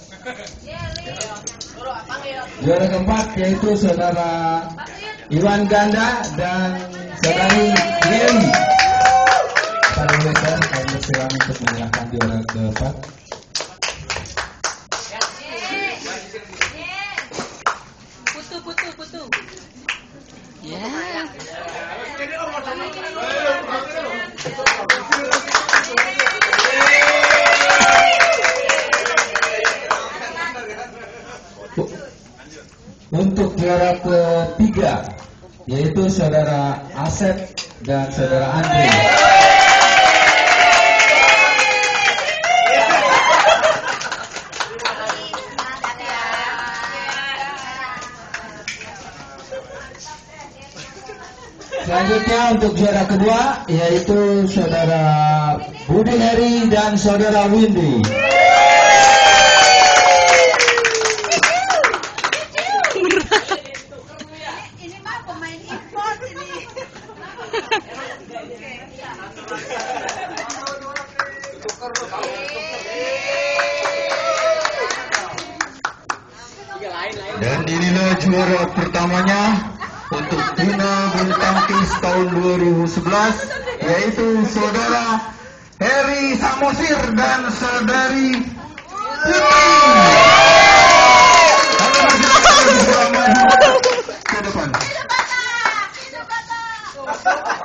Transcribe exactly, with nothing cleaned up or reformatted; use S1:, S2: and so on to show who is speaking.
S1: Juara keempat yaitu saudara Iwan Ganda dan saudari Dewi. Para pemirsa, kami silakan untuk menyerahkan juara keempat.
S2: Putu, putu, putu. Ya.
S1: Untuk juara ketiga yaitu saudara Asep dan saudara Andri. Selanjutnya untuk juara kedua yaitu saudara Budi Heri dan saudara Windy. Dan inilah juara pertamanya untuk Dina bulu tangkis tahun dua ribu sebelas yaitu saudara Heri Samosir dan saudari Putri. Ke depan.